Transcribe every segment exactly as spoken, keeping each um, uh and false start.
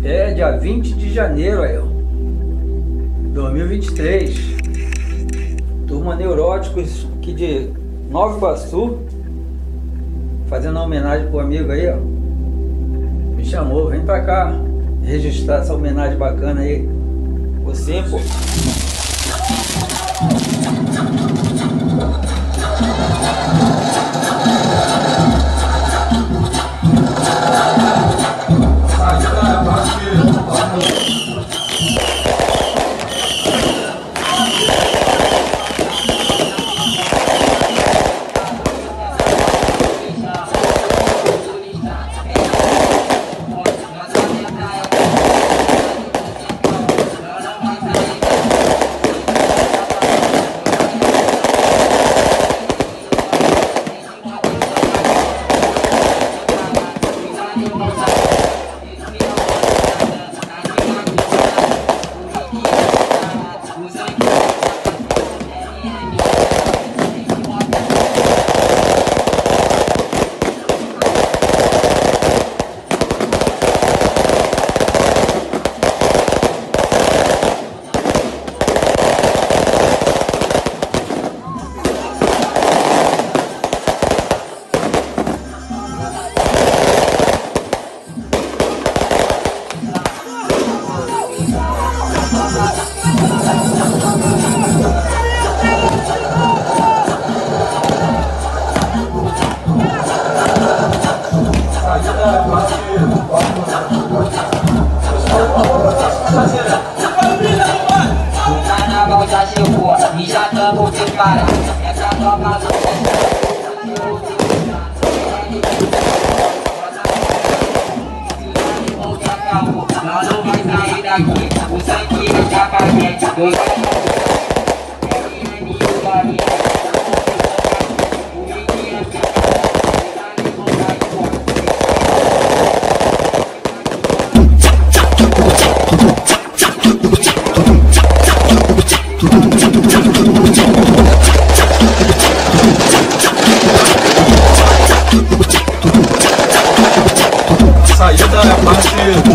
É dia vinte de janeiro aí, ó, dois mil e vinte e três. Turma Neuróticos aqui de Nova Iguaçu, fazendo uma homenagem pro amigo aí, ó. Me chamou, vem pra cá registrar essa homenagem bacana aí. Você, pô. O carnaval já chegou e já estamos preparados. Essa tropa do nós não vai sair daqui. O sangue é chapa quente. Dois saída é a parte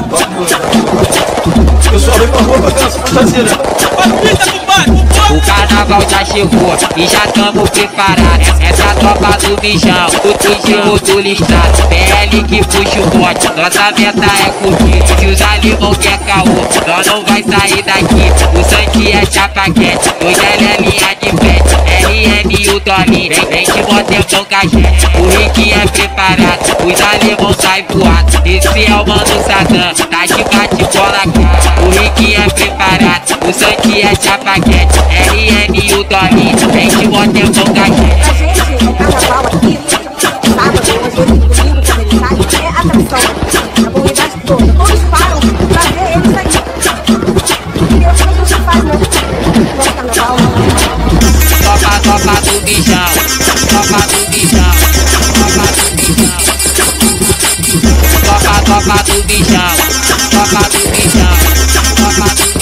do pessoal vem pra rua pra ver essa fantasia, né? O carnaval já chegou e já estamos preparados. Essa é a tropa do mijão, o tujinho do listrado. P L que puxa o bote, nossa meta é curtir. Se os alemão quer caô, nós não vai sair daqui. O sangue é chapa quente, hoje ela é linha de frente. R M e o Dolinho, vem, vem de motão com a gente. O Rick é preparado, os alemão saem voados. Esse é o mano Satã, tá de bate-bola cara. O Rick é preparado, o sangue é chapa quente. R M e o Dolinho, vem de motão com a gente. A gente, o carnaval aqui, sábado, às vezes domingo, quando ele sai, é atração. A comunidade toda, todos param pra ver ele sair. E eu não se faz, né? Nosso carnaval, Tropa, tropa do bijão, tropa do bijão, tropa do bijão. Tropa, tropa do bijão, tropa do bijão, tropa do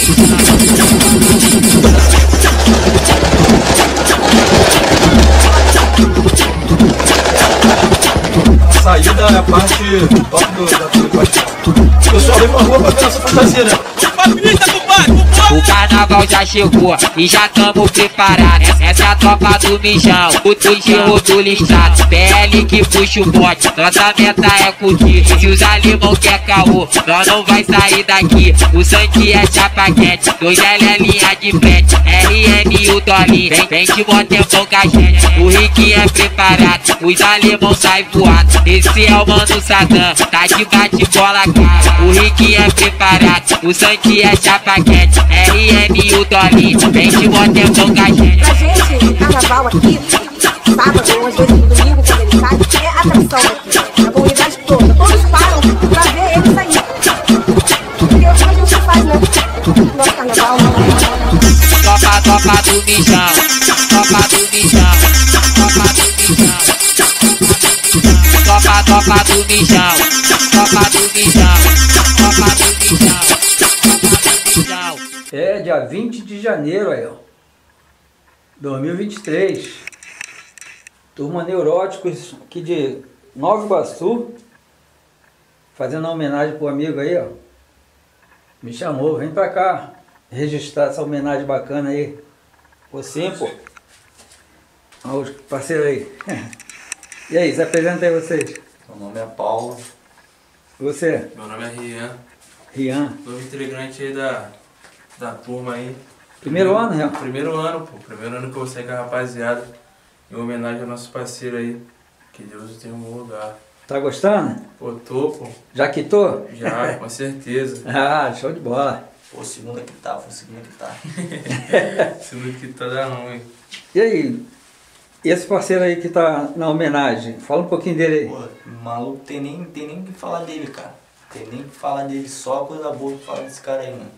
A saída é a parte top do da pessoal vem pra rua pra ver essa fantasia, né? O carnaval já chegou e já estamos preparados. Essa é a tropa do mijão, o tujinho do listrado. P L que puxa o bote, nossa meta é curtir. Se os alemão quer caô, nós não vai sair daqui. O sangue é chapa quente, dois L é linha de frente. R M e o Dolinho, vem, vem de motão com a gente. O Rick é preparado, os alemão saem voados. Esse é o mano Satã, tá de bate-bola cara. O Rick é preparado, o sangue é chapa quente. R M e o Dolinho, vem de motão com a gente. a gente, o carnaval aqui, sábado, às vezes domingo, quando ele sai, é atração aqui. A comunidade toda, todos param pra ver ele sair. E eu não se faz, né? Nosso carnaval, Tropa, tropa do mijão, tropa do mijão, tropa do mijão. Tropa, tropa do mijão, tropa do mijão, tropa do mijão. É dia vinte de janeiro aí, ó, dois mil e vinte e três. Turma Neuróticos aqui de Nova Iguaçu, fazendo uma homenagem pro amigo aí, ó. Me chamou, vem pra cá registrar essa homenagem bacana aí. Você, pô. Olha os parceiros aí. E aí, se apresenta aí vocês. Meu nome é Paulo. Você? Meu nome é Rian. Rian. Novo integrante aí da, da turma aí. Primeiro, primeiro ano, Rian? Primeiro ano, pô. Primeiro ano que eu vou sair com a rapaziada. Em homenagem ao nosso parceiro aí. Que Deus o tenha um bom lugar. Tá gostando? Pô, tô, pô. Já quitou? Já, com certeza. Ah, show de bola. Pô, segunda que tá, foi segunda que tá. Segunda que tá dá não, hein. E aí, esse parceiro aí que tá na homenagem, fala um pouquinho dele aí. Pô, maluco, tem nem, tem nem o que falar dele, cara. Tem nem o que falar dele, só coisa boa que falar desse cara aí, mano.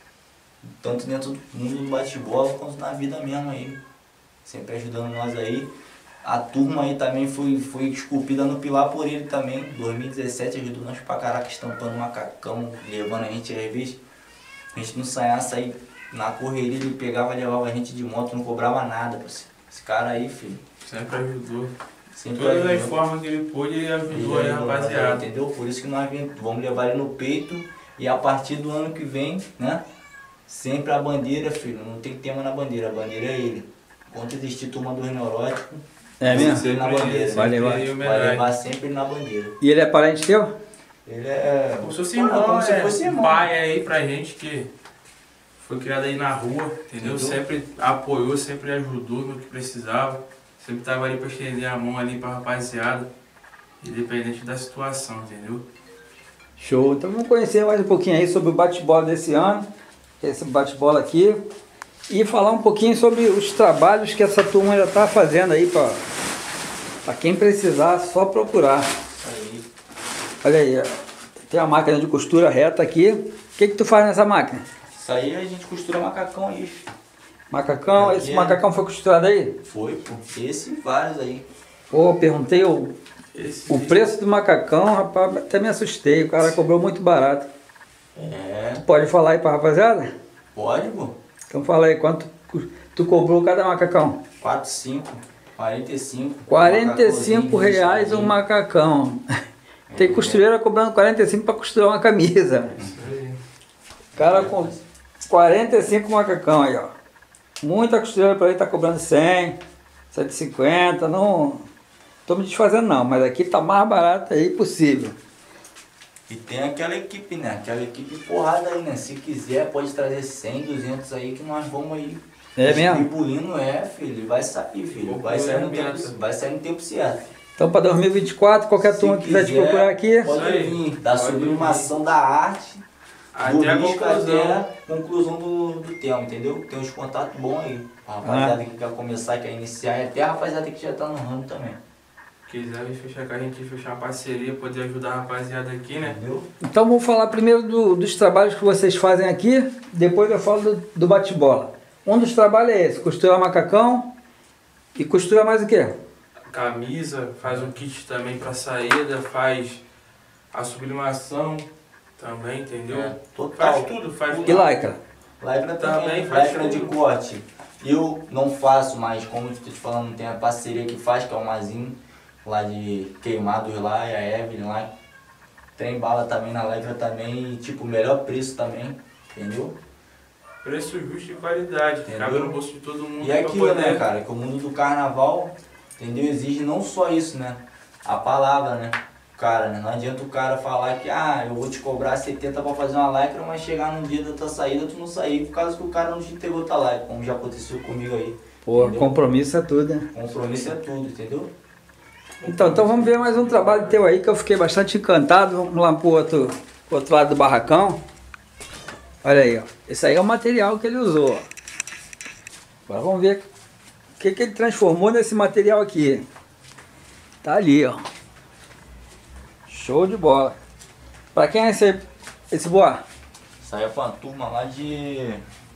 Tanto dentro do mundo do bate-bola quanto na vida mesmo aí. Sempre ajudando nós aí. A turma aí também foi, foi esculpida no pilar por ele também. Em dois mil e dezessete ajudou nós pra caraca, estampando macacão, levando a gente às vezes. A gente não saia, sair na correria, ele pegava e levava a gente de moto, não cobrava nada. Esse, esse cara aí, filho. Sempre ajudou. Sempre Todas ajudou. as formas que ele pôde, ele ajudou Ele aí, ajudou, rapaziada. entendeu? Por isso que nós vamos levar ele no peito. E a partir do ano que vem, né? Sempre a bandeira, filho. Não tem tema na bandeira, a bandeira é ele. Enquanto existir turma dos neuróticos, É mesmo? sempre ele na bandeira. Vai levar. Vai levar sempre ele na bandeira. E ele é parente teu? Ele é. Como se fosse irmão, como se é, fosse irmão. pai aí pra gente que foi criado aí na rua, entendeu? Entendeu? Sempre apoiou, sempre ajudou no que precisava. Sempre tava ali pra estender a mão ali pra rapaziada, independente da situação, entendeu? Show. Então vamos conhecer mais um pouquinho aí sobre o bate-bola desse ano, esse bate-bola aqui, e falar um pouquinho sobre os trabalhos que essa turma já está fazendo aí para quem precisar, só procurar. Aí. Olha aí, ó, tem a máquina de costura reta aqui. O que que tu faz nessa máquina? Isso aí a gente costura macacão aí, filho. Macacão? Aqui Esse é- macacão foi costurado aí? Foi, pô. Esse e vários aí. Pô, perguntei o, Esse o preço do macacão, rapaz, até me assustei. O cara cobrou muito barato. É. Pode falar aí pra rapaziada? Pode, pô. Então fala aí, quanto cu- tu cobrou cada macacão? quatro, cinco, quarenta e cinco. quarenta e cinco reais um macacão. Tem costureira cobrando quarenta e cinco para costurar uma camisa. Isso aí. O cara com quarenta e cinco macacão aí, ó. Muita costureira por aí tá cobrando cem, cento e cinquenta. Não tô me desfazendo não, mas aqui tá mais barato aí possível. E tem aquela equipe, né? Aquela equipe porrada aí, né? Se quiser, pode trazer cem, duzentos aí que nós vamos aí. É mesmo? Distribuindo, é, filho. Vai sair, filho. Vai sair no tempo, vai sair no tempo certo. Então para dois mil e vinte e quatro, qualquer Se turma que quiser te quiser, procurar aqui, Pode Isso aí. vir. Da Pode sublimação da arte, do Até a risco conclusão. até a conclusão do, do tema, entendeu? Tem uns contatos bons aí. A rapaziada que quer começar, quer iniciar, e até a rapaziada que já tá no ramo também. Quiser vir fechar com a gente, fechar uma parceria, poder ajudar a rapaziada aqui, né? Entendeu? então vamos falar primeiro do- dos trabalhos que vocês fazem aqui, depois eu falo do, do bate-bola. Um dos trabalhos é esse, costurar macacão e costura mais o quê? Camisa, faz um kit também pra saída, faz a sublimação também, entendeu? É, total. Faz tudo, faz E tudo. lycra? Lycra Também também, faz lycra de tudo. corte. Eu não faço, mas como eu estou te falando, tem a parceria que faz, que é o Mazinho, lá de Queimados lá, e a Evelyn lá. Tem bala também na Lycra também, e tipo, melhor preço também, entendeu? Preço justo e qualidade, que cabe Entendeu? no bolso de todo mundo. E é pra aquilo, poder- né, cara, que o mundo do carnaval, entendeu? Exige não só isso, né? A palavra, né? Cara, né? Não adianta o cara falar que, ah, eu vou te cobrar setenta pra fazer uma lycra, mas chegar no dia da tua saída tu não sair, por causa que o cara não te entregou tua lycra, como já aconteceu comigo aí. Pô, Entendeu? compromisso é tudo, né? Compromisso é tudo, entendeu? Então, então vamos ver mais um trabalho teu aí que eu fiquei bastante encantado. Vamos lá pro outro, pro outro lado do barracão. Olha aí, ó. Esse aí é o material que ele usou, ó. Agora vamos ver o que, que ele transformou nesse material aqui. Tá ali, ó. Show de bola. Pra quem é esse, esse boa? Saiu com uma turma lá de...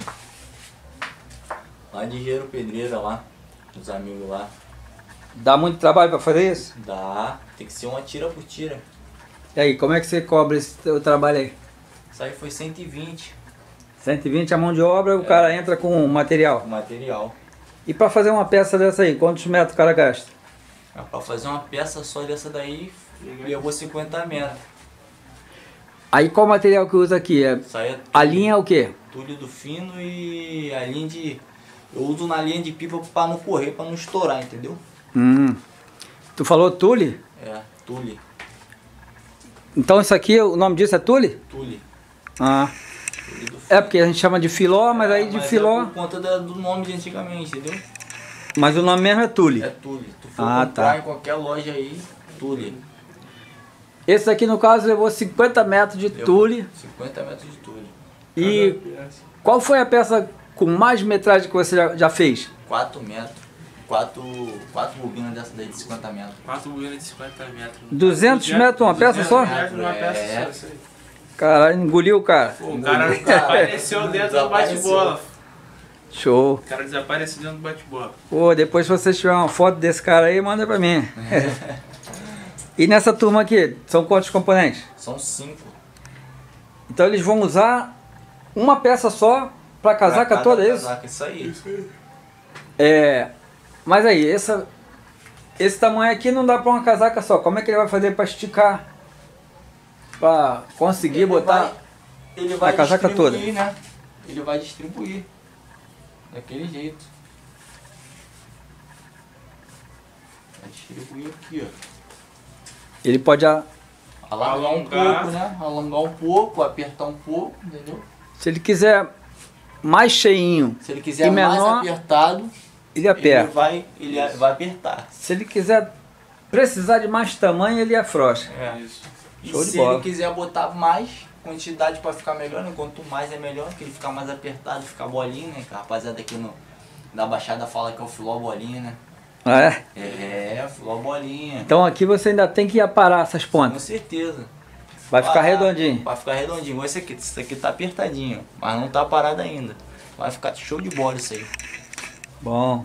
Lá de Engenheiro Pedreira lá, os amigos lá. Dá muito trabalho pra fazer isso? Dá, tem que ser uma tira por tira. E aí, como é que você cobra esse teu trabalho aí? Isso aí foi cento e vinte cento e vinte a mão de obra, o cara entra com o material. o material. E pra fazer uma peça dessa aí, quantos metros o cara gasta? Pra fazer uma peça só dessa daí, levou cinquenta metros. Aí qual material que usa aqui? É, Isso aí é a linha é o quê? tulho do fino e a linha de... Eu uso na linha de pipa pra não correr, pra não estourar, entendeu? Hum. Tu falou tule? É, tule. Então isso aqui, o nome disso é tule? Tule. Ah. Tule do fino. É porque a gente chama de filó, mas aí de Mas filó... É por conta da- do nome de antigamente, entendeu? Mas o nome mesmo é tule. É tule. Tu for Ah, comprar tá. em qualquer loja aí, tule. Esse aqui no caso levou cinquenta metros de Levou tule. cinquenta metros de tule. E qual foi a peça com mais metragem que você já, já fez? quatro metros. quatro, quatro bobinas dessa daí de cinquenta metros. Quatro bobinas de cinquenta metros. duzentos metros uma peça só? duzentos metros numa peça É. só, isso aí. Caralho, engoliu o cara. Pô, o cara Engoliu, cara. desapareceu dentro do bate-bola. Show. O cara desapareceu dentro do bate-bola. Pô, depois se vocês tiverem uma foto desse cara aí, manda pra mim. E nessa turma aqui, são quantos componentes? São cinco. Então eles vão usar uma peça só pra casaca Pra cada toda, é isso? casaca, isso aí. É. Mas aí, essa, esse tamanho aqui não dá pra uma casaca só. Como é que ele vai fazer pra esticar? Pra conseguir Ele botar... vai- Ele vai a casaca distribuir, né? Ele vai distribuir. Daquele jeito. Vai distribuir aqui, ó. Ele pode... a- Alongar um Alongar. pouco, né? Alongar um pouco, apertar um pouco, entendeu? Se ele quiser mais cheinho, Se ele quiser E mais menor, apertado, ele ele aperta. vai, ele vai apertar. Se ele quiser precisar de mais tamanho, ele afrouxa. É. Isso. E Show de se bola. ele quiser botar mais quantidade pra ficar melhor, né? Quanto mais é melhor, que ele ficar mais apertado, ficar bolinha, né? Que a rapaziada aqui no, da Baixada fala que é o filó bolinha, né? Ah, é? É, filó bolinha. Então aqui você ainda tem que aparar essas Com pontas. certeza. Vai ficar Ah, redondinho. Vai ficar redondinho. Esse aqui, esse aqui tá apertadinho, mas não tá parado ainda. Vai ficar show de bola isso aí. Bom.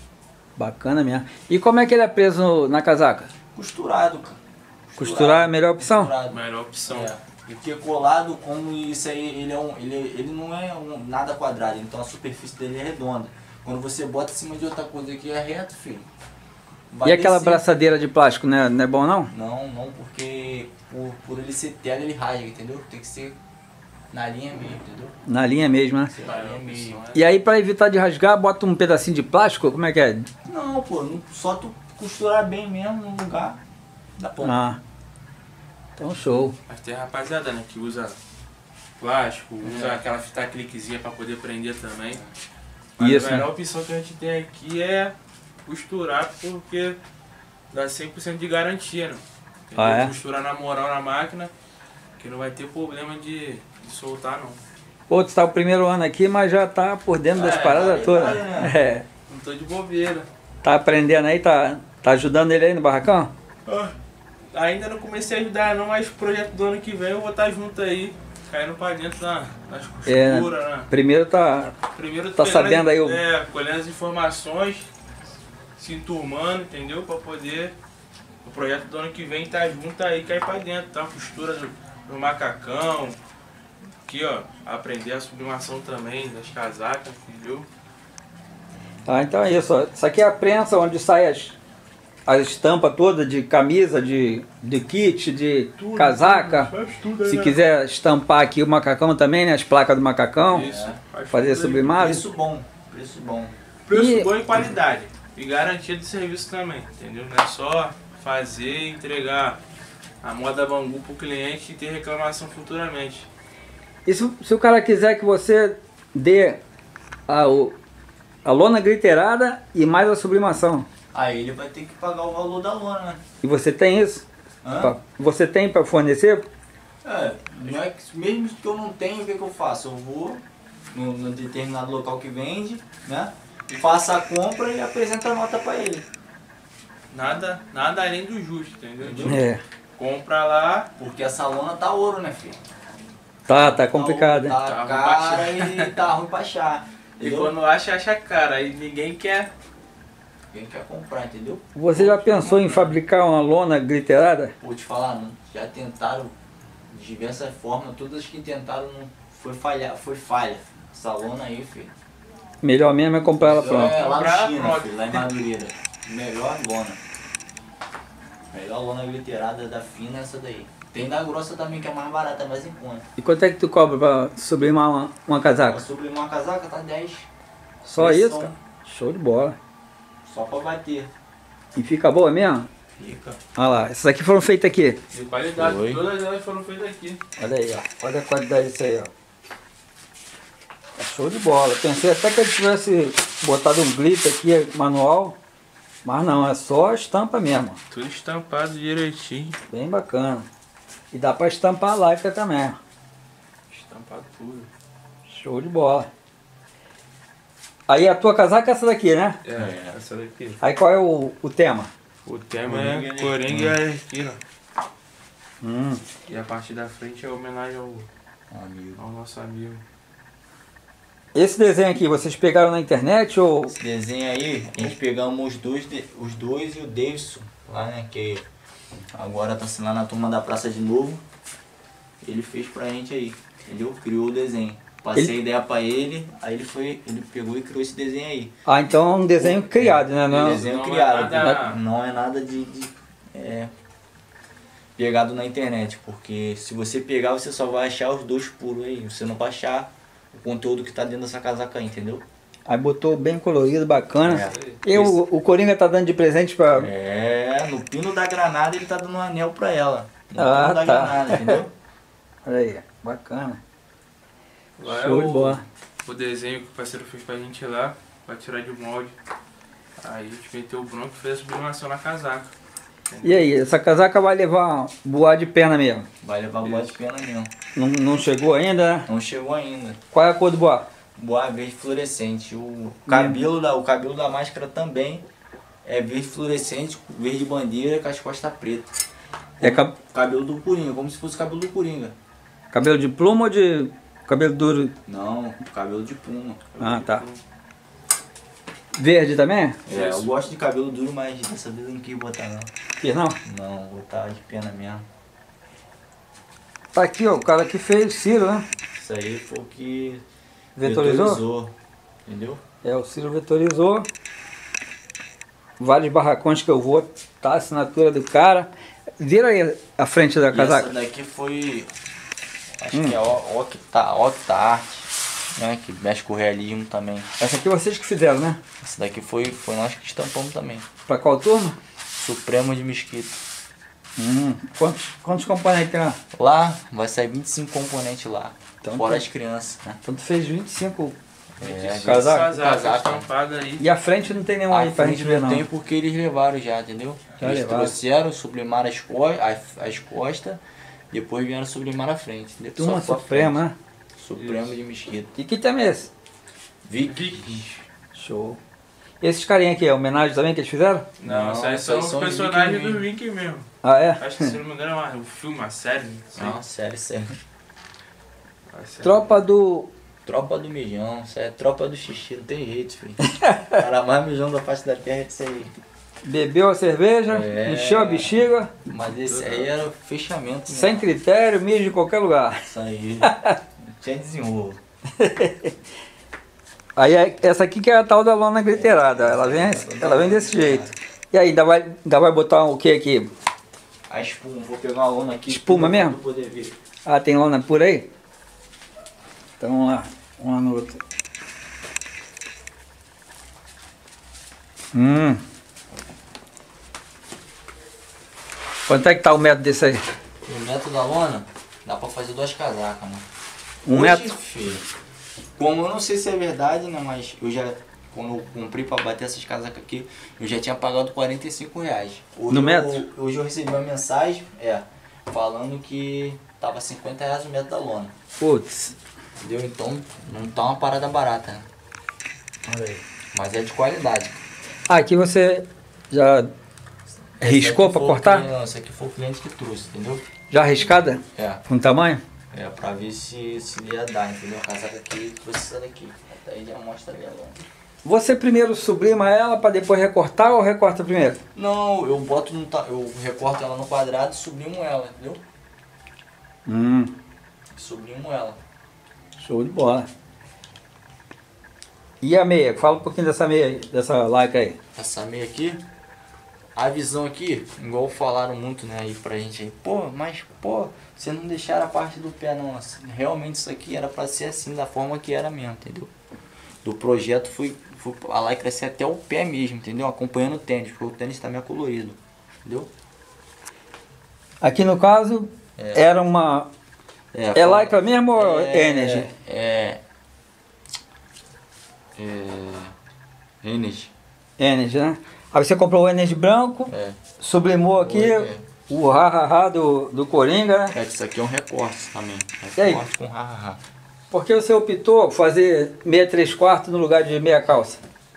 Bacana mesmo. E como é que ele é preso no- na casaca? Costurado, cara. Costurar é a melhor opção? Costurado. Melhor opção. É, porque colado, como isso aí, ele, é um, ele, ele não é um, nada quadrado, então a superfície dele é redonda. Quando você bota em cima de outra coisa aqui é reto, filho. Vai E aquela descer. braçadeira de plástico, né? Não é bom não? Não, não, porque por, por ele ser tela ele rasga, entendeu? Tem que ser na linha mesmo, entendeu? Na linha mesmo, né? Ser na linha mesmo. E aí pra evitar de rasgar, bota um pedacinho de plástico? Como é que é? Não, pô, não- só tu costurar bem mesmo no lugar da ponta. Ah. Então show. Mas tem rapaziada, né, que usa plástico, usa aquela fita cliquezinha pra poder prender também. Mas Isso, a melhor né? opção que a gente tem aqui é costurar, porque dá cem por cento de garantia, né? Entendeu? Ah, é? Costurar na moral na máquina, que não vai ter problema de, de soltar não. Pô, tu tá o primeiro ano aqui, mas já tá por dentro das É, paradas tá todas. ligado, né? É. Não tô de bobeira. Tá aprendendo aí? Tá, tá ajudando ele aí no barracão? Ainda não comecei a ajudar não, mas o projeto do ano que vem eu vou estar junto aí, caindo pra dentro na, nas É, costuras, né? primeiro tá... Primeiro Tá pegando sabendo as- aí o- É, colhendo as informações, se enturmando, entendeu? Pra poder o projeto do ano que vem tá junto aí, cair pra dentro, tá? Costura do, do macacão, aqui ó, aprender a sublimação também das casacas, entendeu? Ah, então é isso. Ó. Isso aqui é a prensa onde sai as, as estampas todas de camisa, de, de kit, de casaca. Se quiser estampar aqui o macacão também, né? As placas do macacão. Isso. faz Fazer tudo aí. sublimagem. Preço bom, preço bom. Preço E- bom e qualidade. E garantia de serviço também, entendeu? Não é só fazer e entregar a moda bambu pro cliente e ter reclamação futuramente. E se, se o cara quiser que você dê a, o- a lona glitterada e mais a sublimação. Aí ele vai ter que pagar o valor da lona, né? E você tem isso? Hã? Pra- Você tem para fornecer? É, não é que, mesmo que eu não tenha, o que, que eu faço? Eu vou no, no determinado local que vende, né? Faço a compra e apresento a nota pra ele. Nada, nada além do justo, entendeu? Tipo, É. compra lá, Porque essa lona tá ouro, né, filho? Tá, tá complicado, hein? Tá, Tá ruim cara pra e tá ruim pra achar. e Entendeu? quando acha, acha cara. Aí ninguém quer. Quem quer comprar, entendeu? Você já pensou em fabricar uma lona glitterada? Vou te falar, não. Já tentaram de diversas formas, todas que tentaram não foi falha, foi falha. Essa lona aí, filho. Melhor mesmo é comprar ela pronta. É, lá Comprar no China, pronto. filho, lá em Madureira. Melhor lona. Melhor lona glitterada da fina é essa daí. Tem da grossa também, que é mais barata, mais em conta. E quanto é que tu cobra pra sublimar uma, uma Pra casaca? sublimar uma casaca tá dez. Só Pressão. isso, cara? Show de bola. Só pra bater. E fica boa mesmo? Fica. Olha lá, essas aqui foram feitas aqui. De qualidade, Foi. todas elas foram feitas aqui. Olha aí, ó. Olha a qualidade disso aí, ó. É show de bola. Pensei até que ele tivesse botado um glitter aqui manual. Mas não, é só a estampa mesmo. Tudo estampado direitinho. Bem bacana. E dá pra estampar a lycra também. Estampado tudo. Show de bola. Aí a tua casaca é essa daqui, né? É, essa daqui. Aí qual é o, o tema? O tema Coringa é e Coringa e Arlequina. Hum. E a parte da frente é homenagem ao, Amigo. ao nosso amigo. Esse desenho aqui, vocês pegaram na internet ou... Esse desenho aí, a gente pegamos os dois, de- os dois e o Davidson lá, né? Que agora tá assim lá na turma da praça de novo. Ele fez pra gente aí, entendeu? Criou o desenho. Passei Ele- a ideia pra ele, aí ele foi, ele pegou e criou esse desenho aí. Ah, então é um desenho criado, né? Não é- desenho não é criado, nada- não é nada de, de é, pegado na internet, porque se você pegar, você só vai achar os dois puros aí, você não vai achar o conteúdo que tá dentro dessa casaca aí, entendeu? Aí botou bem colorido, bacana. É. E o, o Coringa tá dando de presente pra... É, no pino da granada ele tá dando um anel pra ela. No Ah, pino da tá. granada, entendeu? Olha aí, bacana. Lá Show é de o, bola. o desenho que o parceiro fez pra gente lá, pra tirar de molde. Aí a gente meteu o bronco e fez a sublimação na casaca. E aí, essa casaca vai levar boa de perna mesmo? Vai levar boa de pena mesmo. Não, não chegou ainda, né? Não chegou ainda. Qual é a cor do boa? Boa verde fluorescente. O cabelo, da, o cabelo da máscara também é verde fluorescente, verde bandeira com as costas pretas. É cab- Cabelo do Coringa, como se fosse cabelo do Coringa. cabelo de pluma ou de cabelo duro? Não, cabelo de puma. Ah, tá. Verde também? É, eu Isso. gosto de cabelo duro, mas dessa vez eu não quis botar não. Quis não? Não, vou botar de pena mesmo. Tá aqui, ó, o cara que fez, Ciro, né? Isso aí foi o que Vetorizou? vetorizou, entendeu? É, o Ciro vetorizou. Vários barracões que eu vou, tá a assinatura do cara. Vira aí a frente da E casaca. essa daqui foi, acho Hum. que é o- Octa, Octa Art, né? Que mexe com o realismo também. Essa aqui vocês que fizeram, né? Essa daqui foi, foi nós que estampamos também. Pra qual turma? Supremo de Mesquita. Hum, quantos, quantos componentes tem lá? Lá vai sair vinte e cinco componentes lá. Então fora tá. as crianças, né? Então tu fez vinte e cinco. É, Casaco? Casaca, casaco. estampada aí. E a frente não tem nenhum aí A pra frente gente ver, não não. tem porque eles levaram já, entendeu? Já eles levaram. trouxeram, sublimaram as, co as, as costas, depois vieram sublimar a frente. Entendeu? Turma Só ficou a Suprema, frente. né? Supremo de Mesquita. E que tema é esse? Vic. Show. Esses carinha aqui, é homenagem também que eles fizeram? Não, Não, esses aí esses são aí os são os personagens Viking do Vink mesmo. Ah, é? Acho que se não me engano é uma- um filme, uma série. Não sei. Não, sério, sério. Uma série. Tropa do... Tropa do mijão, isso é tropa do xixi, não tem jeito, filho. Cara, mais mijão da face da terra é isso aí. Bebeu a cerveja, É. encheu a bexiga, Mas esse aí era o fechamento, né? sem critério, mijo em qualquer lugar. Isso aí. Não tinha desenrolo. Aí é- essa aqui que é a tal da lona glitterada, ela vem, ela vem desse jeito. E aí, ainda vai, ainda vai botar o que aqui? A espuma, vou pegar uma lona aqui. Espuma pra mesmo? poder ver. Ah, tem lona por aí? Então vamos lá, uma no outro. Hum. Quanto é que tá o metro desse aí? O metro da lona, dá pra fazer duas casacas, né? Um Hoje, metro? filho, como eu não sei se é verdade, né? Mas eu já, quando eu comprei pra bater essas casacas aqui, eu já tinha pagado quarenta e cinco reais. Hoje No eu- metro? Hoje eu recebi uma mensagem, é, falando que tava cinquenta reais o metro da lona. Putz. Entendeu? Então não tá uma parada barata, né? Olha aí. Mas é de qualidade. Ah, aqui você já riscou Esse pra aqui foi o cortar? cliente- Não, esse aqui foi o cliente que trouxe, entendeu? Já arriscada? É. Com tamanho? É, pra ver se, se ia dar, entendeu? A casaca aqui trouxe essa daqui. Até aí já mostra ali a lona. Você primeiro sublima ela pra depois recortar ou recorta primeiro? Não, eu boto no, ta- eu recorto ela no quadrado e sublimo ela, entendeu? Hum, Sublimo ela. show de bola. E a meia? Fala um pouquinho dessa meia aí, dessa lycra aí. Essa meia aqui, a visão aqui, igual falaram muito, né, aí pra gente aí, pô, mas, pô, você não deixaram a parte do pé, não. Assim, realmente isso aqui era pra ser assim, da forma que era mesmo, entendeu? Do projeto fui, fui a lá e crescer até o pé mesmo, entendeu? Acompanhando o tênis, porque o tênis também é colorido, entendeu? Aqui no caso, É. era uma... É, É Lycra mesmo ou é, Energy? É... É... Energy. Energy, né? Aí você comprou o Energy branco, É. sublimou aqui É. o ha-ha-ha do, do Coringa, né? É que isso aqui é um recorte também. E aí? Recorte com ha-ha-ha. Por que você optou fazer meia três quartos no lugar de meia calça?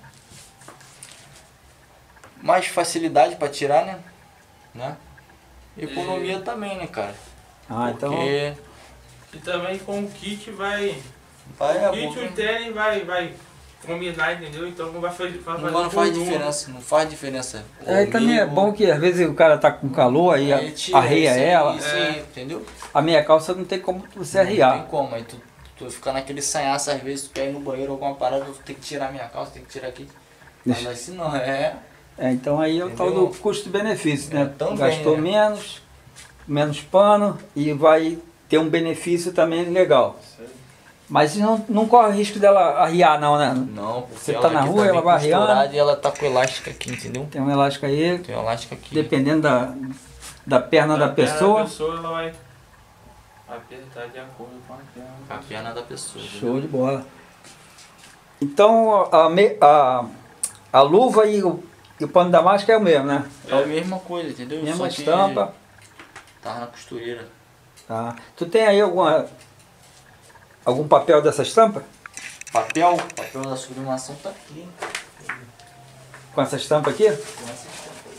Mais facilidade pra tirar, né? né? Economia também, né, cara? Ah, então... Porque E também com o kit vai. vai, O é kit bom, e o tênis vai, vai combinar, entendeu? Então não vai fazer. Vai não, fazer não faz todo mundo. diferença, não faz diferença. Aí também é bom que às vezes o cara tá com calor, aí Aí tira arreia isso aí, ela. Isso aí, entendeu? A meia calça não tem como você Não arriar. tem como, aí tu, tu fica naquele sanhaço, às vezes tu quer ir no banheiro ou alguma parada, tu tem que tirar a minha calça, tem que tirar aqui. Mas assim não, é. É, então aí é o tal Entendeu? do custo-benefício, né? É, também, Gastou né? menos, menos pano e vai ter um benefício também legal. Mas não, não corre risco dela arriar não, né? Não, porque Você ela tá na aqui rua, tá ela bem vai arriando. costurada e ela tá com elástico aqui, entendeu? Tem um elástico aí, Tem um elástico aqui. dependendo da, da perna da A perna pessoa. da pessoa ela vai apertar de acordo com a perna. A perna da pessoa. Show de bola. Então a, me- a, a luva e o, e o pano da máscara é o mesmo, né? É a mesma coisa, entendeu? Mesma Só que estampa. Tava na costureira. Tá. Tu tem aí alguma, algum papel dessa estampa? Papel, papel da sublimação tá aqui. Com essa estampa aqui? Com essa estampa aí.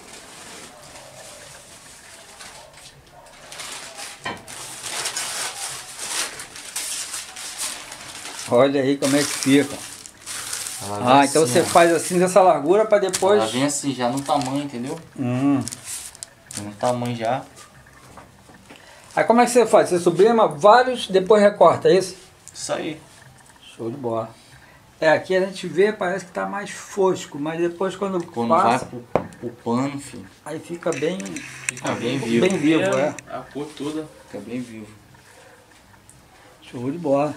Olha aí como é que fica. Ela vem Ah, então assim, você ó. faz assim dessa largura para depois... Ela vem assim, já no tamanho, entendeu? Hum. No tamanho já. Aí como é que você faz? Você sublima vários, depois recorta, é isso? Isso aí. Show de bola. É, aqui a gente vê, parece que tá mais fosco, mas depois quando, Quando passa, vai pro, pro pano, filho, aí fica bem, fica bem vivo. bem vivo, é. A cor toda. Fica bem vivo. Show de bola.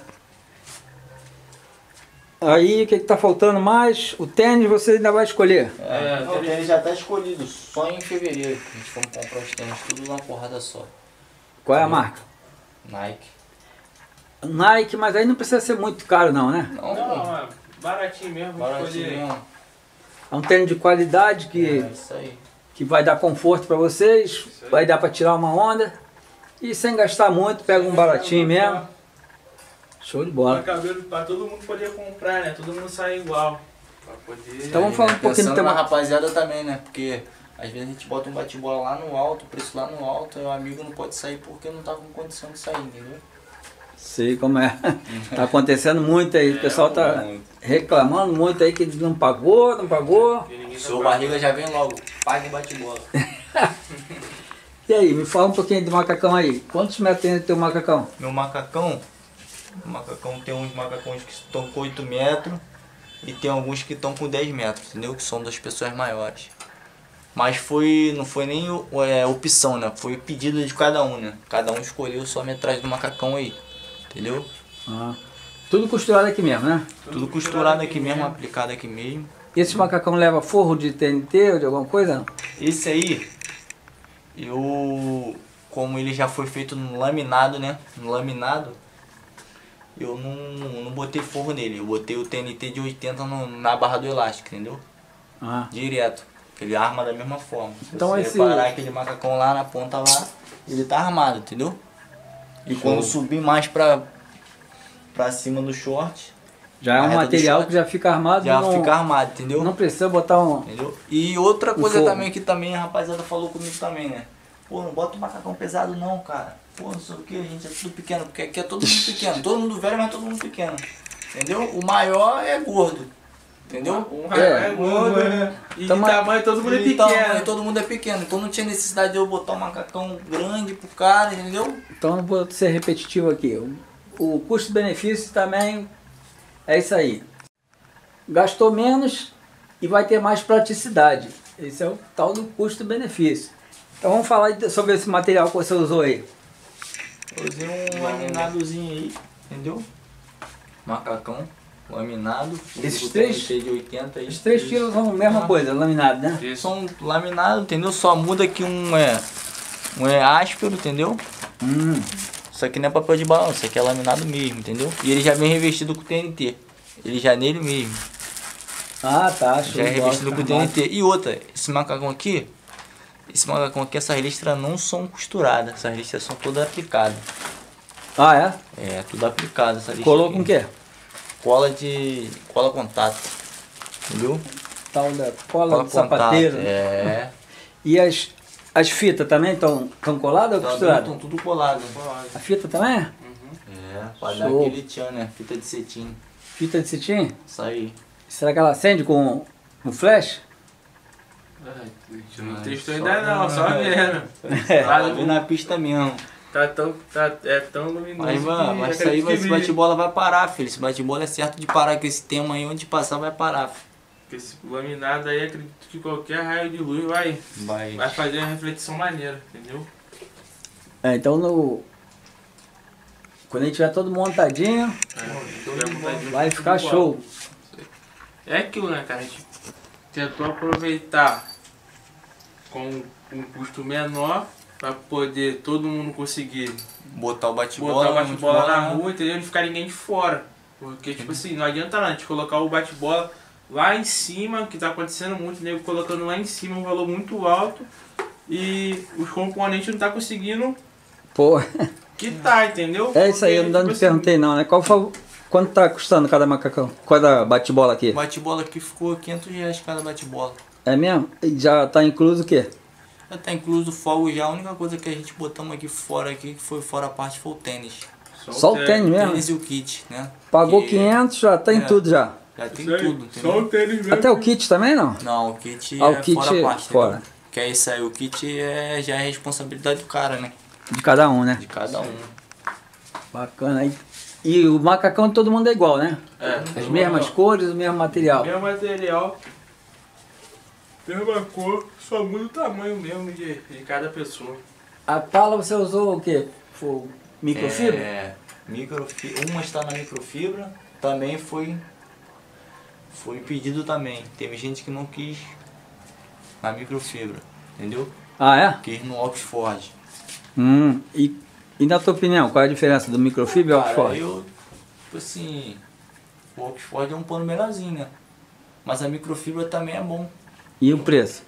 Aí o que que tá faltando mais? O tênis você ainda vai escolher. É, o tênis já tá escolhido, só em fevereiro. A gente foi comprar os tênis tudo numa porrada só. Qual é a marca? Nike. Nike, mas aí não precisa ser muito caro não, né? Não, Não, é baratinho mesmo. baratinho escolher. mesmo. É um tênis de qualidade que, É isso aí. que vai dar conforto para vocês, vai dar para tirar uma onda. E sem gastar muito, pega um baratinho mesmo. Show de Pra bola. cabelo, pra todo mundo poder comprar, né? Todo mundo sair igual. Pra poder. Então vamos falar um pouquinho do Pensando tema. na rapaziada também, né? Porque às vezes a gente bota um bate-bola lá no alto, o preço lá no alto, e o amigo não pode sair porque não tá com condição de sair, entendeu? Sei como é. Tá acontecendo muito aí. O pessoal tá muito. reclamando muito aí que não pagou, não pagou. Porque ninguém tá Seu pagando. barriga já vem logo, pague e bate-bola. E aí, me fala um pouquinho do macacão aí. Quantos metros tem o teu macacão? Meu macacão, o macacão tem uns macacões que estão com oito metros e tem alguns que estão com dez metros, entendeu? Que são das pessoas maiores. Mas foi, não foi nem é, opção, né? Foi pedido de cada um, né? Cada um escolheu sua metragem do macacão aí, entendeu? Ah, tudo costurado aqui mesmo, né? Tudo costurado aqui mesmo, aplicado aqui mesmo. Esse macacão leva forro de T N T ou de alguma coisa? Não? Esse aí, eu, como ele já foi feito no laminado, né? No laminado, eu não, não botei forro nele. Eu botei o T N T de oitenta no, na barra do elástico, entendeu? Ah, Direto. Ele arma da mesma forma. Se Então você esse- reparar aquele macacão lá na ponta lá, ele tá armado, entendeu? E quando subir mais pra, pra cima do short, já é A um reta do material short que já fica armado. já não, fica armado, entendeu? não precisa botar um... Entendeu? E outra Um coisa forro. também que também a rapaziada falou comigo também, né? Pô, não bota um macacão pesado não, cara. Pô, não sei o que, a gente é tudo pequeno, porque aqui é todo mundo pequeno. Todo mundo velho, mas todo mundo pequeno. Entendeu? O maior é gordo. Entendeu? Um É. é, é gordo. E Então, de mas- tamanho todo mundo é Então, pequeno. aí todo mundo é pequeno, então não tinha necessidade de eu botar um macacão grande pro cara, entendeu? Então não vou ser repetitivo aqui. O, o custo-benefício também é isso aí. Gastou menos e vai ter mais praticidade. Esse é o tal do custo-benefício. Então vamos falar de- sobre esse material que você usou aí. Eu usei um laminadozinho aí, entendeu? Macacão, laminado. Esses o três- T N T de oitenta aí. Os três estilos são a mesma Ah. coisa, laminado, né? Isso. São laminados, entendeu? Só muda que um é, um é áspero, entendeu? Hum. Isso aqui não é papel de balão, isso aqui é laminado mesmo, entendeu? E ele já vem revestido com T N T. Ele já é nele mesmo. Ah, tá. Show Já é de bola, revestido com tá T N T. E outra, esse macacão aqui, esse macacão aqui, essas listras não são costuradas. Essas listras são todas aplicadas. Ah, é? É, tudo aplicado essa listra. Colou aqui. com o quê? Cola de... cola contato. Entendeu? Tal da cola, de sapateiro. contato, é. E as, as fitas também estão coladas ou Tá, costuradas? estão tudo colado. A fita também? É, pra dar Show. aquele tchan, né? Fita de cetim. Fita de cetim? Isso aí. Será que ela acende com o flash? Ai, a gente não Mas testou só- ainda não, só vendo. Ela vem na pista mesmo. Tá tão, tá, é tão luminoso Mas, mano, que mas isso acredito aí, que esse brilha. bate-bola vai parar, filho. Esse bate-bola é certo de parar com esse tema aí, onde passar vai parar, filho. Porque esse laminado aí, acredito que qualquer raio de luz vai, Vai. vai fazer uma reflexão maneira, entendeu? É, então no... Quando a gente tiver todo montadinho, É, vai ficar show. É aquilo, né, cara? A gente tentou aproveitar com um custo menor pra poder todo mundo conseguir Botar o bate-bola. botar o bate-bola na né? rua, entendeu? Não ficar ninguém de fora. Porque, tipo assim, não adianta nada a gente colocar o bate-bola lá em cima, que tá acontecendo muito, nego colocando lá em cima um valor muito alto e os componentes não tá conseguindo Pô, quitar, entendeu? é isso aí, eu Porque, não tipo te perguntei não, né? Qual foi, o- quanto tá custando cada macacão? Cada bate-bola aqui? O bate-bola aqui ficou quinhentos reais cada bate-bola. É mesmo? E já tá incluso o quê? Já tá incluso o fogo já. A única coisa que a gente botamos aqui fora, aqui, que foi fora a parte, foi o tênis. Só o tênis mesmo? Tênis e o kit, né? Pagou Que quinhentos, já tá em É. tudo já. Já tem Isso aí, tudo, só o entendeu? tênis mesmo. Até o kit também não? Não, o kit Ah, o é kit fora a parte, fora. entendeu? Que é isso aí, o kit é, já é responsabilidade do cara, né? De cada um, né? De cada um. Bacana aí. E o macacão todo mundo é igual, né? É, As mesmas cores, o mesmo material. Mesmo material, mesma cor, só muda o tamanho mesmo de, de cada pessoa. A pala você usou o quê? Foi microfibra? É, microfibra. Uma está na microfibra, também foi, foi pedido também. Teve gente que não quis na microfibra, entendeu? Ah, é? Quis no Oxford. Hum, e, e na tua opinião, qual é a diferença do microfibra e o Cara, Oxford? eu, tipo assim, o Oxford é um pano melhorzinho, né? Mas a microfibra também é bom. E o preço?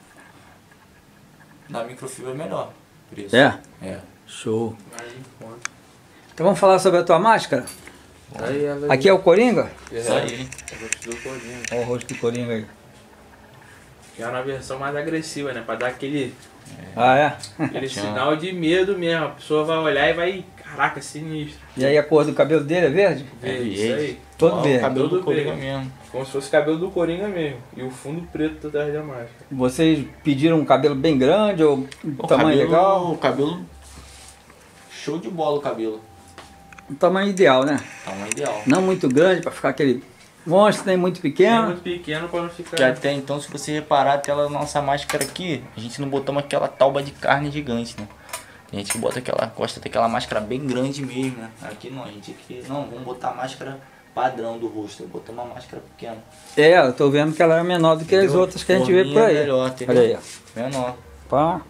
Da microfibra é melhor. Preço. É? É. Show. Aí, conta. Então vamos falar sobre a tua máscara? Aí ela Aqui é o Coringa? Isso aí. do Coringa. Olha o rosto do Coringa aí. Que é uma versão mais agressiva, né? Pra dar aquele, Ah, é? aquele Tchau. sinal de medo mesmo. A pessoa vai olhar e vai, caraca, sinistro. E aí a cor do cabelo dele é verde? É Vê isso verde. aí. Todo Ó, verde. O cabelo do Todo Coringa verde. mesmo. Como se fosse o cabelo do Coringa mesmo. E o fundo preto atrás da máscara. Vocês pediram um cabelo bem grande ou um O tamanho cabelo, legal? O cabelo. Show de bola o cabelo. Um tamanho ideal, né? Tamanho ideal. Não muito grande para ficar aquele monstro, nem muito É pequeno. muito pequeno pra não ficar. Que até então, se você reparar, aquela nossa máscara aqui, a gente não botamos aquela tauba de carne gigante, né? Tem gente que bota aquela, gosta daquela máscara bem grande mesmo, né? Aqui não, a gente aqui, não, vamos botar a máscara padrão do rosto, botamos uma máscara pequena. É, eu tô vendo que ela é menor do que as Entendeu? outras que a gente vê por Forminha aí. melhor, entendeu? Olha aí, ó. Menor. Pá.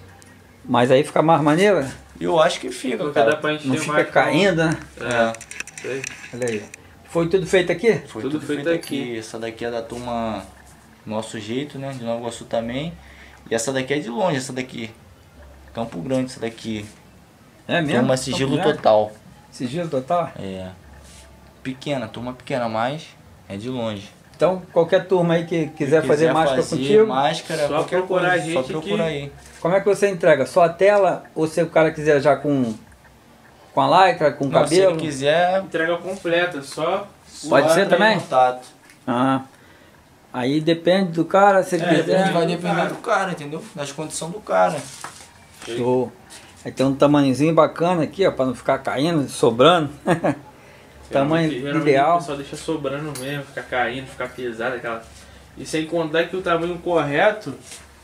Mas aí fica mais maneiro, E eu acho que fica, Porque cara. dá pra encher não fica mais caindo, né? É, Isso aí. Olha aí. Foi tudo feito aqui? foi Tudo tudo, feito feito aqui. aqui. Essa daqui é da turma Nosso Jeito, né? De Nova Iguaçu também. E essa daqui é de longe, essa daqui. Campo Grande, essa daqui. É mesmo? Turma Sigilo Campo Grande? Total. Sigilo total? É. Pequena, turma pequena, mas é de longe. Então, qualquer turma aí que quiser Se fazer quiser máscara fazer contigo, máscara, Só qualquer procurar coisa, a gente só que- procura aí. como é que você entrega? Só a tela? Ou se o cara quiser já com, com a lycra, com Não, se cabelo? ele quiser, Entrega completa, só. Pode só ser entra em também? contato. Ah. Aí depende do cara, se ele É, quiser. depende. Vai depender do cara, entendeu? Das condições do cara. Show. Aí tem um tamanhozinho bacana aqui, ó, pra não ficar caindo, sobrando. Tamanho Geralmente ideal. O pessoal deixa sobrando mesmo, ficar caindo, ficar pesado, aquela. E sem contar que o tamanho correto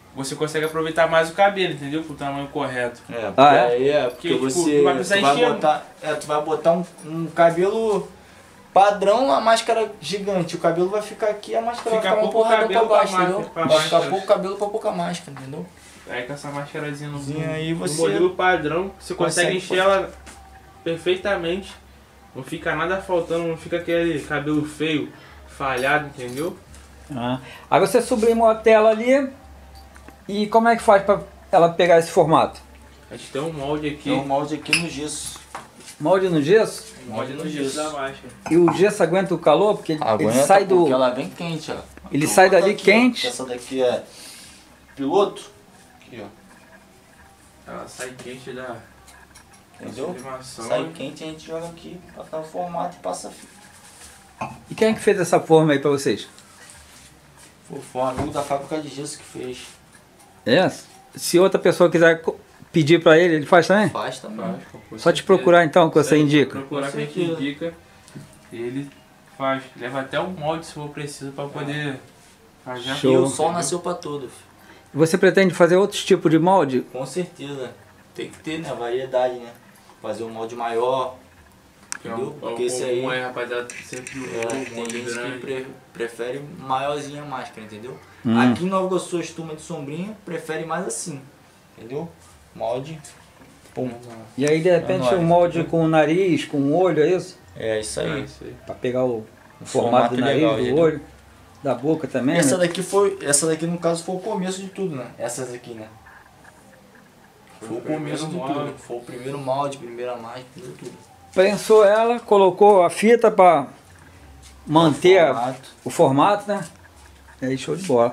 você consegue aproveitar mais o cabelo, entendeu? Com o tamanho correto. É, porque Ah, é? aí é porque Porque, tipo, você tu vai precisar tu vai encher- botar, é, tu vai botar um, um cabelo padrão, a máscara gigante. O cabelo vai ficar aqui, a máscara Fica vai ficar um pouco porradão pra cabelo pra baixo, máscara, entendeu? pra Vai ficar máscara. pouco cabelo pra pouca máscara, entendeu? Aí com essa máscarazinha no, Sim, aí no você modelo padrão, você consegue consegue encher ela perfeitamente. Não fica nada faltando, não fica aquele cabelo feio, falhado, entendeu? Ah. Aí você sublimou a tela ali. E como é que faz pra ela pegar esse formato? A gente tem um molde aqui. tem um molde aqui no gesso. Molde no gesso? um molde no gesso da máscara. E o gesso aguenta o calor? Porque ele, ele Aguenta, sai do... porque ela vem quente, ó. Ele Então, sai bota dali aqui, ó, quente. que essa daqui é piloto. Aqui, ó. Ela sai quente da Entendeu? sublimação. Sai quente, a gente joga aqui pra dar o formato e passa fio. E quem é que fez essa forma aí pra vocês? Foi foi um amigo da fábrica de gesso que fez. É? Se outra pessoa quiser co- pedir pra ele, ele faz também? Faz também. Faz, com Só te certeza. procurar então, que você Sério, indica. Procurar que a gente Com certeza. indica. Ele faz. Leva até um molde se for preciso pra poder fazer a Show. E o forma, sol entendeu? nasceu pra todo, filho. Você pretende fazer outros tipos de molde? Com certeza. Tem que ter, né? Variedade, né? Fazer um molde maior. Que é um- Entendeu? é Porque um esse aí- comum, é, rapaziada, sempre É, o tem molde gente que grande. pre- prefere maiorzinha a máscara, entendeu? Hum. Aqui em Nova Iguaçu, as turmas de sombrinha prefere mais assim. Entendeu? Molde. Pum. E aí de repente nóis. um molde com o nariz, com o olho, é isso? É isso É aí. isso aí. Pra pegar o, Um formato do nariz, legal, do entendeu? olho, da boca também, Essa né? daqui foi. Essa daqui no caso foi o começo de tudo, né? Essas aqui, né? Foi o começo de primeiro tudo. molde. Foi o primeiro molde, primeira máscara, tudo. tudo. Prensou ela, colocou a fita pra manter a- Formato. o formato, né? E aí show de bola.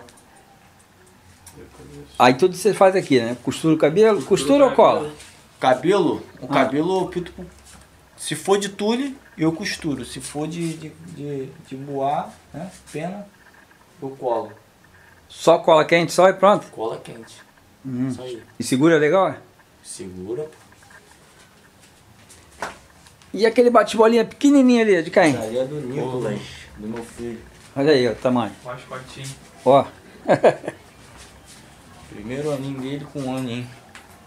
Aí tudo você faz aqui, né? Costura o cabelo, costura ou cola? Cabelo, o Ah. cabelo eu pinto. com- Se for de tule, eu costuro. Se for de, de, de, de boar, né? Pena, eu colo. Só cola quente só e pronto. Cola quente. Hum. Isso aí. E segura legal? é? Segura. E aquele bate-bolinha pequenininho ali, de quem? Ali é do Nicolas, do meu filho. Olha aí ó, o tamanho. Mascotinho. Ó, Primeiro aninho dele com um ano, hein?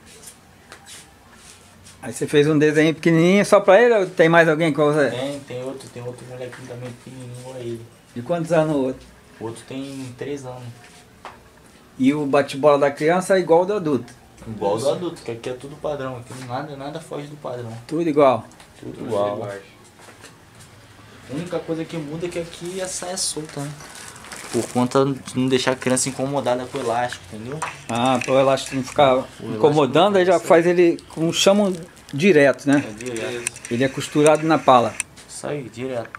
aí você fez um desenho pequenininho só pra ele ou tem mais alguém com você? Tem, tem outro, tem outro molequinho também pequenininho igual a ele. De quantos anos o outro? O outro tem três anos. E o bate-bola da criança é igual ao do adulto. Igual do adulto, que aqui é tudo padrão. Aqui nada, nada foge do padrão. Tudo igual. Tudo igual. Iguais. A única coisa que muda é que aqui a saia é solta, né? Por conta de não deixar a criança incomodada com o elástico, entendeu? Ah, para o elástico não ficar elástico incomodando, aí já não faz ele, como chamam, direto, né? É direto. Ele é costurado na pala. Isso aí, direto.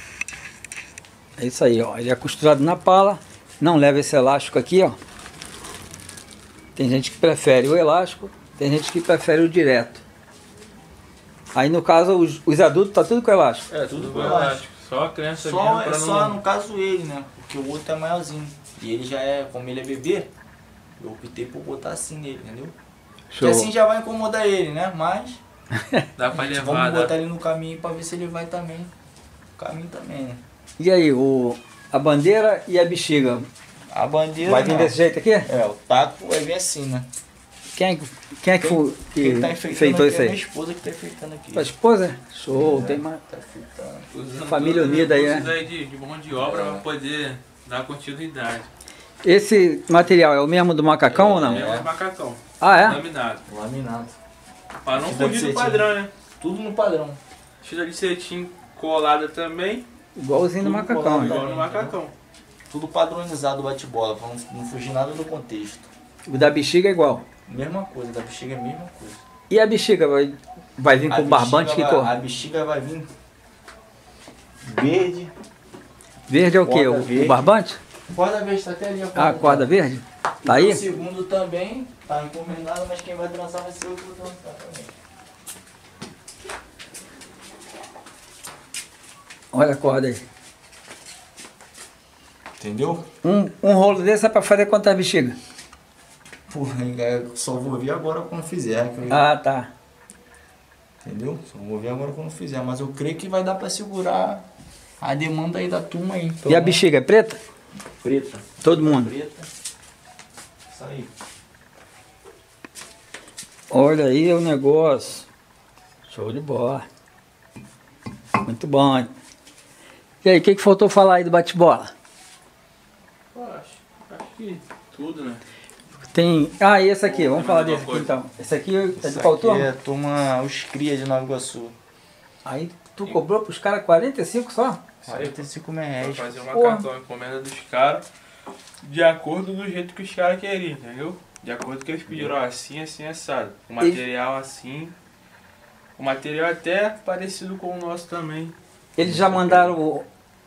É isso aí, ó. Ele é costurado na pala, não leva esse elástico aqui, ó. Tem gente que prefere o elástico, tem gente que prefere o direto. Aí no caso, os, os adultos tá tudo com elástico. É, Tudo tudo com com elástico. elástico. Só a criança Só, mesmo é pra só não... no caso ele, né? Porque o outro é maiorzinho. E ele já é, como ele é bebê, eu optei por botar assim nele, entendeu? Show. Que assim já vai incomodar ele, né? Mas Dá pra levar, vamos dá. botar ele no caminho pra ver se ele vai também. No caminho também, né? E aí, o, a bandeira e a bexiga, A bandeira. vai vir não. desse jeito aqui? É, o taco vai vir assim, né? Quem, é que- quem é que, foi, que Quem tá enfeitando feitou aqui isso é minha aí? esposa que tá enfeitando aqui. Tua esposa? Show, tem mais. Tá enfeitando. Usando Família todos os unida aí, recursos né? aí de, de mão de obra É. pra poder dar continuidade. Esse material é o mesmo do macacão ou não? É um macacão. Ah, é? Laminado. Laminado. Pra não Fita de fugir do cetim. padrão, né? Tudo no padrão. Tira de cetim colada também. Igualzinho do Tudo macacão, colado, né? Igual no Também, macacão. Tudo padronizado bate-bola, pra não, não fugir nada do contexto. O da bexiga é igual. Mesma coisa, da bexiga é a mesma coisa. E a bexiga vai, vai vir A com barbante que bexiga cor? vai, A bexiga vai vir verde. Verde é o quê? corda O, verde. o barbante? Corda verde, tá até ali a Ah, corda verde? Tá O aí? segundo também, tá encomendado, mas quem vai trançar vai ser o que vai trançar também. Olha a corda aí. Entendeu? Um, um rolo desse é pra fazer quantas bexigas? Porra, eu só vou ver agora quando fizer. que eu- Ah, tá. Entendeu? Só vou ver agora quando fizer. Mas eu creio que vai dar pra segurar a demanda aí da turma aí. E a bexiga é preta? Preta. Todo mundo. Preta. Isso aí. Olha aí o negócio. Show de bola. Muito bom, hein? E aí, o que, que faltou falar aí do bate-bola? Pô, acho, acho que tudo, né? Tem... Ah, e esse aqui, vamos Tem falar mais desse aqui alguma então. Esse aqui é Isso de qual aqui turma? é a turma Os Cria de Nova Iguaçu. Aí tu cobrou pros caras quarenta e cinco só? quarenta e cinco Pra reais. fazer uma Porra. cartão, encomenda dos caras de acordo do jeito que os caras queriam, entendeu? De acordo com o que eles pediram, ó, assim, assim, assado. O material assim. O material até parecido com o nosso também. Eles já mandaram o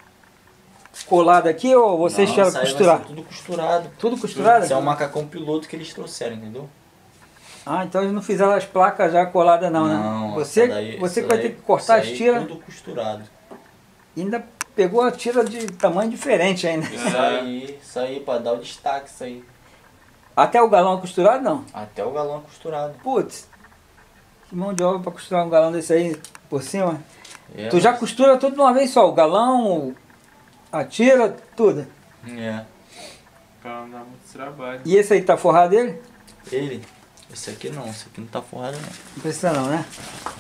colado aqui ou vocês Não, tiveram isso aí vai costurar? ser tudo costurado. Tudo costurado? Isso é um macacão piloto que eles trouxeram, entendeu? Ah, então eles não fizeram as placas já coladas não, né? Você, essa daí- você essa vai daí- ter que cortar isso as aí tiras. Tudo costurado. E ainda pegou a tira de tamanho diferente ainda. Isso aí, isso aí, pra dar o destaque, isso aí. Até o galão é costurado não? Até o galão costurado. Putz, que mão de obra pra costurar um galão desse aí por cima. É, Tu já mas- costura tudo de uma vez só, o galão, a tira, tudo. É. Pra não dar muito trabalho. E esse aí tá forrado ele? Ele? Esse aqui não, esse aqui não tá forrado não. Não precisa não, né?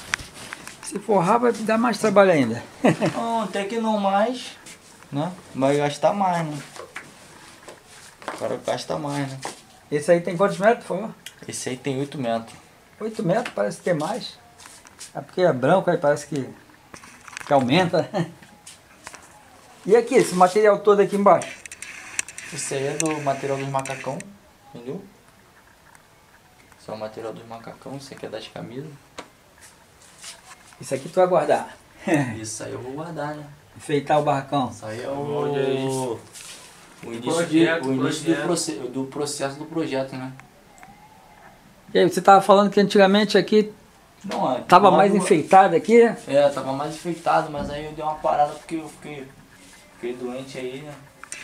Se forrar vai dar mais trabalho ainda. Não, até que não mais, né? Vai gastar mais, né? O cara gasta mais, né? Esse aí tem quantos metros, por favor? Esse aí tem oito metros. oito metros, parece ter mais. É porque é branco, aí parece que, que aumenta. E aqui, esse material todo aqui embaixo? Esse aí é do material dos macacão, entendeu? Esse é o material dos macacão, esse aqui é das camisas. Isso aqui tu vai guardar. Isso aí eu vou guardar, né? Enfeitar o barracão. Isso aí é Olha aí. o, o início, Projeto, de- o início do, projeto. proce- do processo do projeto, né? E aí, você tava falando que antigamente aqui Não, é, tava logo- mais enfeitado aqui. É, tava mais enfeitado, mas aí eu dei uma parada porque eu fiquei, fiquei doente aí, né?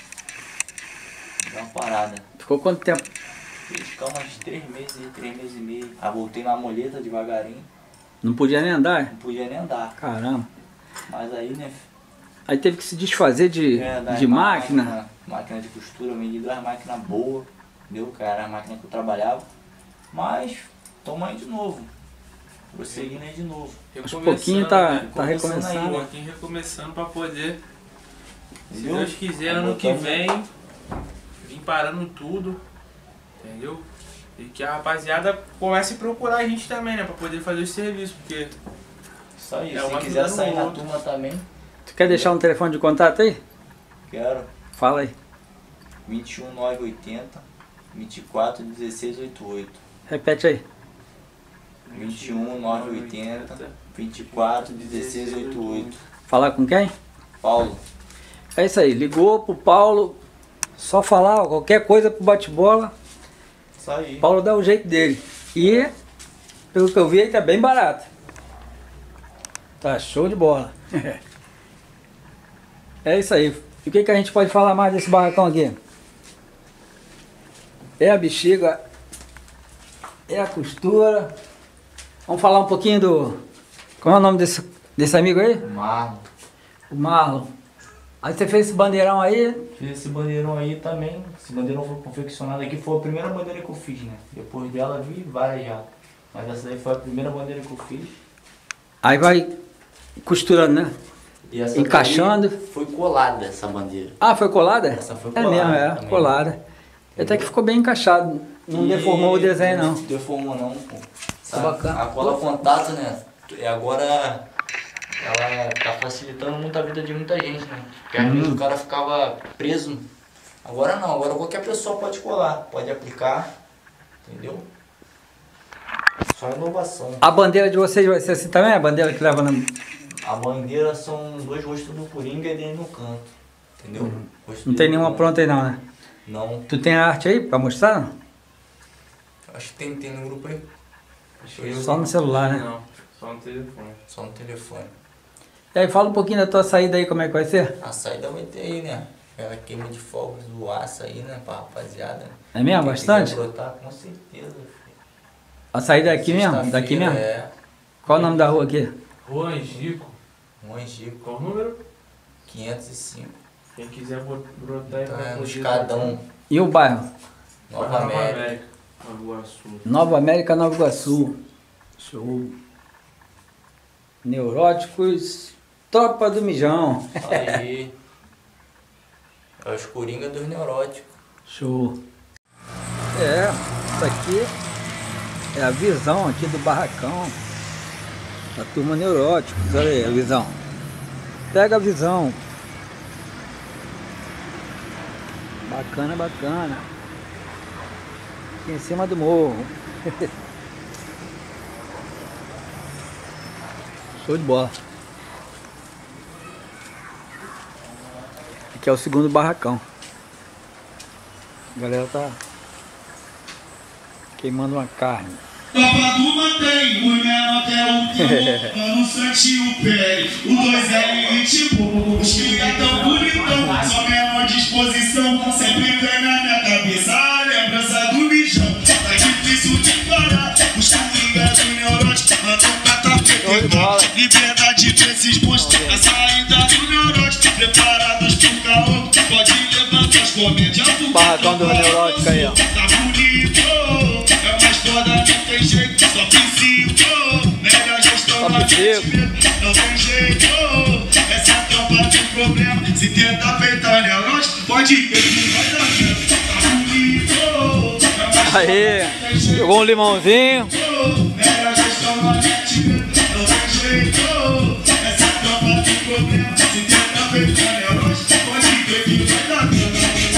Dei uma parada. Ficou quanto tempo? Fiquei ficar uns três meses, aí, três meses e meio. Aí voltei na moleta devagarinho, Não podia nem andar? não podia nem andar. Caramba. Mas aí, né? Aí teve que se desfazer de, É, das de máquina. máquina. Máquina de costura, vendi duas máquinas boas, entendeu? Que era a máquina que eu trabalhava. Mas, toma aí de novo. Prosseguindo aí de novo. Aos pouquinhos tá, né? tá Começando aí, recomeçando. Um pouquinho recomeçando pra poder, se Entendeu? Deus quiser, Tá ano que botando- vem, vir parando tudo, entendeu? E que a rapaziada comece a procurar a gente também, né? Pra poder fazer o serviço, porque Isso aí, É, se uma quiser ajudando sair o na outro. turma também, Tu quer deixar um telefone de contato aí? quero. Fala aí. vinte e um nove oitenta, vinte e quatro dezesseis oitenta e oito. Repete aí. vinte e um nove oitenta, vinte e quatro dezesseis oitenta e oito. Falar com quem? Paulo, É isso aí. Ligou pro Paulo. Só falar ó, qualquer coisa pro bate-bola. isso aí. Paulo dá o jeito dele. E, pelo que eu vi, ele tá bem barato. Tá show de bola. É isso aí. E o que, que a gente pode falar mais desse barracão aqui? É a bexiga, é a costura. Vamos falar um pouquinho do... Como é o nome desse, desse amigo aí? Marlon. O Marlon. Aí você fez esse bandeirão aí. Fiz esse bandeirão aí também. Esse bandeirão foi confeccionado aqui, foi a primeira bandeira que eu fiz, né? Depois dela vi várias já. Mas essa daí foi a primeira bandeira que eu fiz. Aí vai costurando, né? E essa Encaixando. daí foi colada essa bandeira. Ah, foi colada? Essa foi É colada mesmo, é, também. colada. Até que ficou bem encaixado. Não E- deformou o desenho, não. Deformou não, pô. Tá bacana. A cola contato, né? E agora ela tá facilitando muito a vida de muita gente, né? Porque às Uhum. vezes o cara ficava preso. Agora não, agora qualquer pessoa pode colar, pode aplicar, entendeu? Só inovação. A bandeira de vocês vai ser assim também? A bandeira que leva na... A bandeira são dois rostos do Coringa e dele no canto, entendeu? Rosto Uhum. Não tem dele no nenhuma canto. pronta aí não, né? Não, Tu tem a arte aí pra mostrar? Não? acho que tem, tem no grupo aí. Acho que Só no celular, né? não, só no telefone. Só no telefone. E aí, fala um pouquinho da tua saída aí, como é que vai ser? A saída vai ter aí, né? Aquela queima de fogos do aço aí, né? Pra rapaziada. Né? É mesmo? Quem Bastante? quiser brotar, com certeza. filho. A saída é aqui mesmo? Sexta-feira, Daqui mesmo? É. Qual o nome da rua aqui? Rua Angico, Um Angico, qual o número? quinhentos e cinco. Quem quiser bot- brotar aí Então pra é no poder- escadão. E o bairro? Nova América. Nova Iguaçu. Nova América, Nova Iguaçu. Show. Neuróticos, Tropa do Mijão. Aí. É os Coringa dos Neuróticos. Show. É, isso aqui é a visão aqui do barracão da turma Neuróticos. Olha aí a visão. Pega a visão. Bacana, bacana. Aqui em cima do morro. Show de bola. Aqui é o segundo barracão. A galera tá queimando uma carne. Tropa do mantém, o menor que é o pior, mano Santinho Pérez, o dois L vinte pouco, os cria tão bonitão, só menor disposição, sempre vem na minha cabeça a lembrança do mijão, tá difícil de parar, os coringa do neurótico, andam catapetando, liberdade pra esses monstros, a saída do neurótico, preparados pro caô, pode levantar as comédias do barracão do neurótico aí, ó. Tá bonito, é mais foda, não tem jeito, só psico, melhor gestão na mente, não tem jeito, essa é a tropa do problema, se tenta peitar neurótico, pode ver que vai dar certo, tá bonito, é mais Aí, jogou um limãozinho. melhor gestão na mente, não tem jeito, essa é a tropa do problema, se tenta peitar neurótico, pode ver que vai dar certo.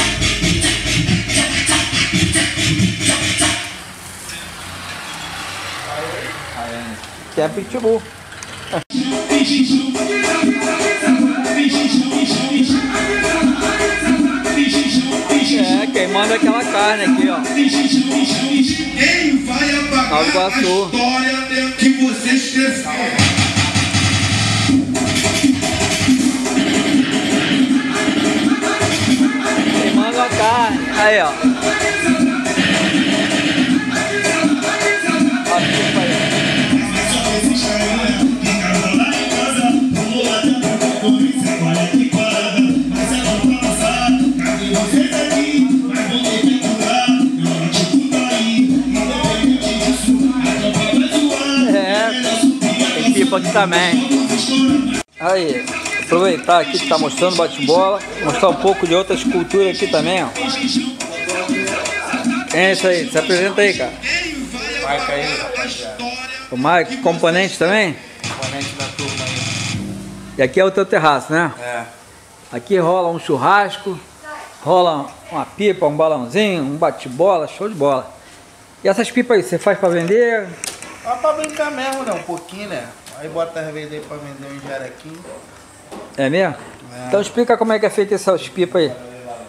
Que é pitbull. É, queimando aquela carne aqui, ó. Quem vai apagar Nova Iguaçu. a história que você esqueceu? Queimando a carne. Aí, ó. Ó, pipa aí. É, tem pipa aqui também. Aí, aproveitar aqui que tá mostrando bate-bola, mostrar um pouco de outras culturas aqui também, ó. Quem é isso aí? Se apresenta aí, cara. Marca aí, rapaziada. O Mike, componente também? Componente da turma aí. E aqui é o teu terraço, né? É. Aqui rola um churrasco, rola uma pipa, um balãozinho, um bate-bola, show de bola. E essas pipas aí, você faz pra vender? Só pra brincar mesmo, né? Um pouquinho, né? Aí bota às vezes aí pra vender um jarequinho. É mesmo? É. Então explica como é que é feita essas pipas aí.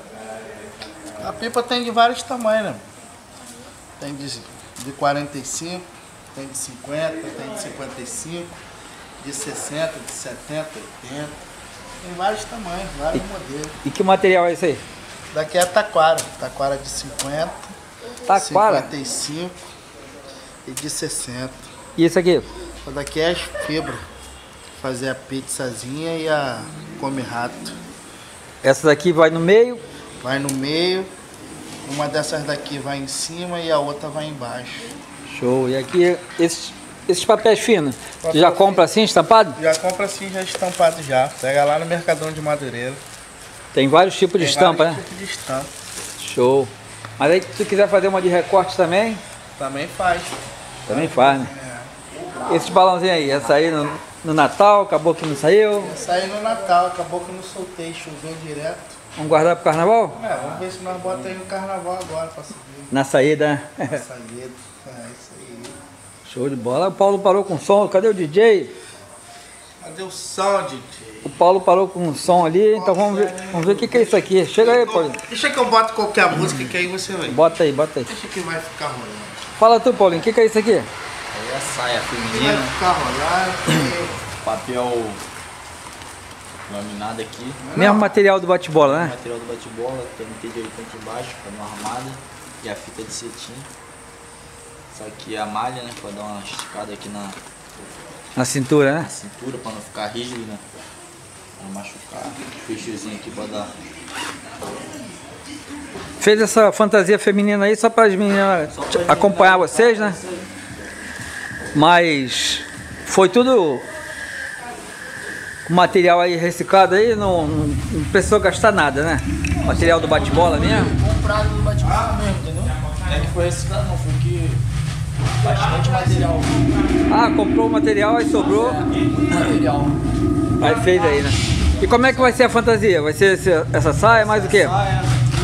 A pipa tem de vários tamanhos, né? Tem de, de quarenta e cinco, tem de cinquenta, tem de cinquenta e cinco, de sessenta, de setenta, oitenta. Tem vários tamanhos, vários modelos. E que material é esse aí? Daqui é a taquara. Taquara de cinquenta, Taquara? cinquenta e cinco e de sessenta. E isso aqui? Essa daqui é as fibras. Fazer a pizzazinha e a come rato. Essa daqui vai no meio. Vai no meio, uma dessas daqui vai em cima e a outra vai embaixo. Show. E aqui, esses, esses papéis finos, Papel você já compra assim, estampado? Já compra assim, já estampado já. Pega lá no Mercadão de Madureira. Tem vários tipos de Tem estampa, vários né? tipos de estampa. Show. Mas aí, se tu quiser fazer uma de recorte também, Também faz. também faz, né? Esses balãozinhos aí, essa aí no, no Natal, acabou que não saiu. Essa aí no Natal, acabou que não soltei, choveu direto. Vamos guardar pro carnaval? É, vamos ver se nós botamos aí no carnaval agora pra subir. Na saída, né? Na saída. É isso aí. Show de bola. O Paulo parou com som. Cadê o D J? Cadê o som, D J? O Paulo parou com o som ali, então vamos ver, vamos ver o que, que é isso aqui. Chega aí, Paulo. Deixa que eu boto qualquer música que aí você vê. Bota aí, bota aí. Deixa que vai ficar rolando. Fala tu, Paulinho, o que, que é isso aqui? Aí a saia Vai feminina, ficar rolando. papel laminado aqui. Mesmo material do bate-bola, né? Material do bate-bola, tem um T de oitenta embaixo, pra dar uma armada. E a fita de cetim. Isso aqui é a malha, né? Pra dar uma esticada aqui na, Na cintura, na né? cintura, pra não ficar rígido, né? Pra não machucar. Fechozinho aqui pra dar. fez essa fantasia feminina aí só para as meninas acompanhar vocês, né? Mas foi tudo material aí reciclado aí, não, não precisou gastar nada, né? Material do bate-bola mesmo. Comprado do bate-bola mesmo, entendeu? É que foi reciclado não, foi que bastante material. Ah, comprou o material e sobrou. Material. Aí fez aí, né? E como é que vai ser a fantasia? Vai ser esse, essa saia, mais o quê? Saia,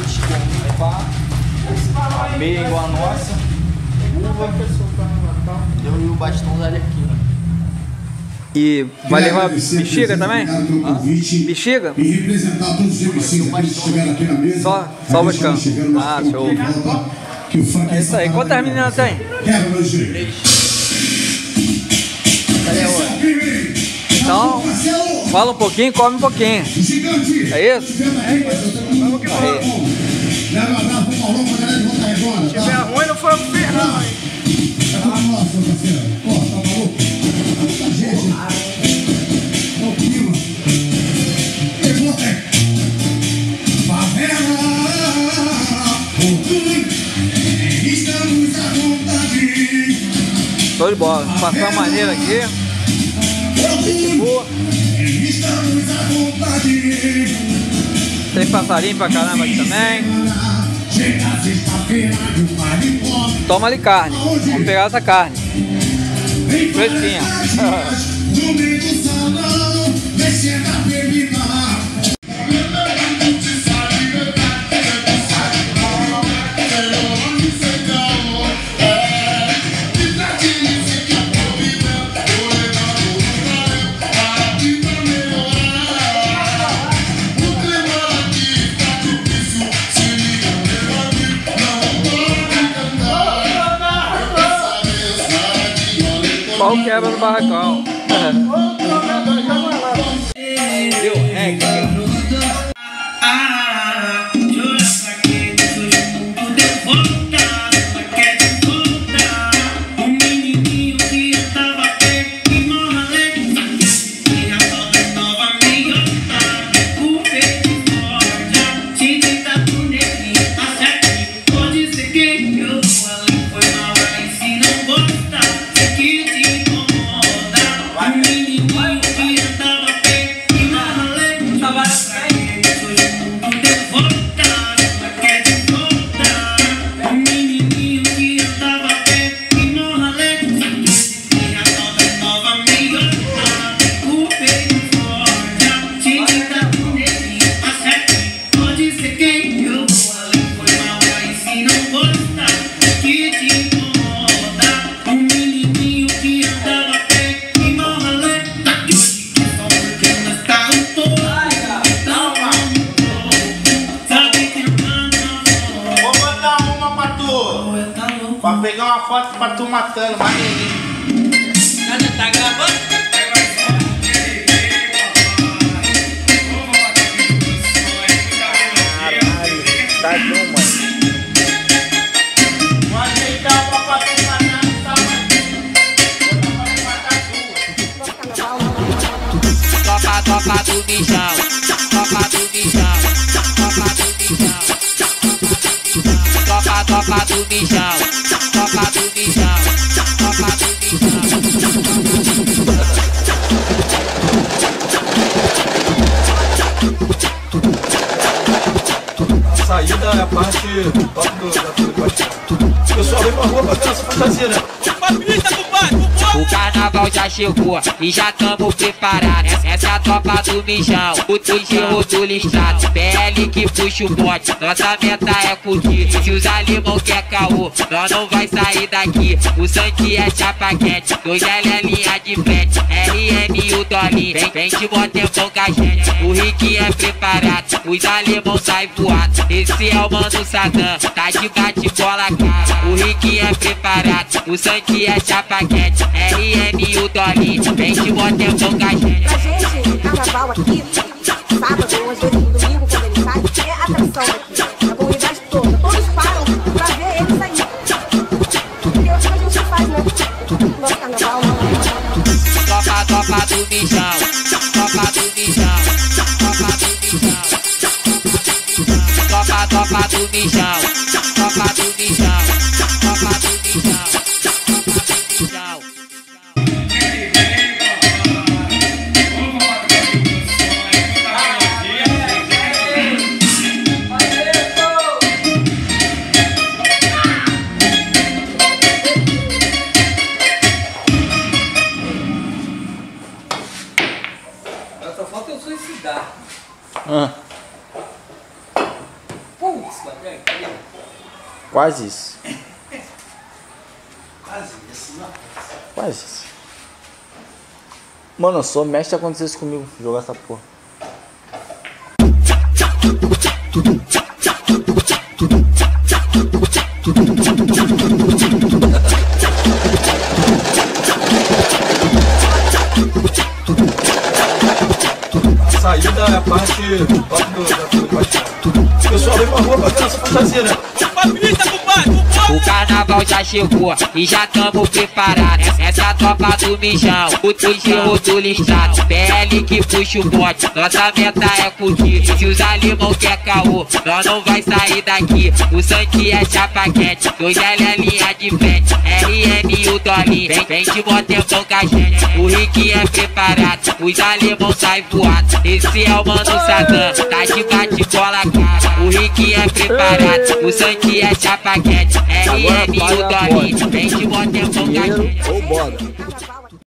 meia igual a nossa, Uva, deu e o bastão da Arlequina. E vai levar bexiga também? Ah? Bexiga? E representar todos os M Cs que estiveram aqui na mesa. Só, só o Vascão. Ah, show. É isso aí. Quantas meninas tem? Quero, meu jeito. Cadê a outra? Então, fala um pouquinho, come um pouquinho. É isso? Vamos que vamos. Se tiver ruim, não foi o Fernando aí. É pra nós, meu parceiro. Pô, tá maluco? Muita gente. É o clima. Levanta aí. Favela. Estamos à vontade. Show de bola. Passar uma maneira aqui. Boa. Estamos à vontade. Tem passarinho pra caramba aqui também. Toma ali carne. Vamos pegar essa carne. Fresquinha. Pau quebra no barracão. Deu reggae. Pra pegar uma foto pra tu matando, maneirinho. Nada, tá gravando? Caralho, tá bom, mano. Vou ajeitar uma pra tu matar, tá, mano? Vou matar duas. Topa, topa do mijão. Topa do mijão. Topa do mijão. Topa, topa do mijão. Topa do mijão. Topa do A saída é a parte top do, da tudo. O pessoal vem pra rua pra ver essa fantasia, né? O carnaval já chegou e já tamo preparados. Essa é a tropa do mijão, o tujinho do listrado. P L que puxa o bote, nossa meta é curtir. Se os alemão quer caô, nós não vai sair daqui. O Santi é chapa quente, dois L é linha de frente. R M e o Dolinho, vem, vem de motempão com a gente. O Rick é preparado, os alemão saem voados. Esse é o mano Saddam, tá de bate-bola cara. O Rick é preparado, o Santi é chapa quente. R M e o Dolinho, vem de motempão com a gente. Pra gente, carnaval aqui, sábado, às vezes no domingo, quando ele sai, é atração aqui. A comunidade toda, todos param pra ver ele sair. Porque é o que a gente faz, né? Nosso carnaval, não. Topa, topa do mijão. Topa do mijão. Topa do mijão. Topa, topa do mijão, tropa do mijão, tropa do mijão, tropa do mijão. Só falta eu suicidar. Ah, Putz, vai aqui. quase isso. Quase isso, não. Quase isso. Mano, só mexe se acontecesse comigo jogar essa porra. A saída é a parte top do, da do pessoal vem pra rua pra ver essa fantasia, né? O carnaval já chegou e já tamo preparados. Essa é a tropa do mijão, o tijolo do listrado. P L que puxa o bote, nossa meta é curtir. Se os alemão quer caô, nós não vai sair daqui. O Santi é chapa quente, dois L é linha de frente. R M e o Dolinho, vem, vem de motempão com a gente. O Rick é preparado, os alemão saem voados. Esse é o mano Satã, tá de bate bola cara. O Rick é preparado, o Santi é chapa quente. R M e o Dolinho, vem de motempão com a gente. Ou bora.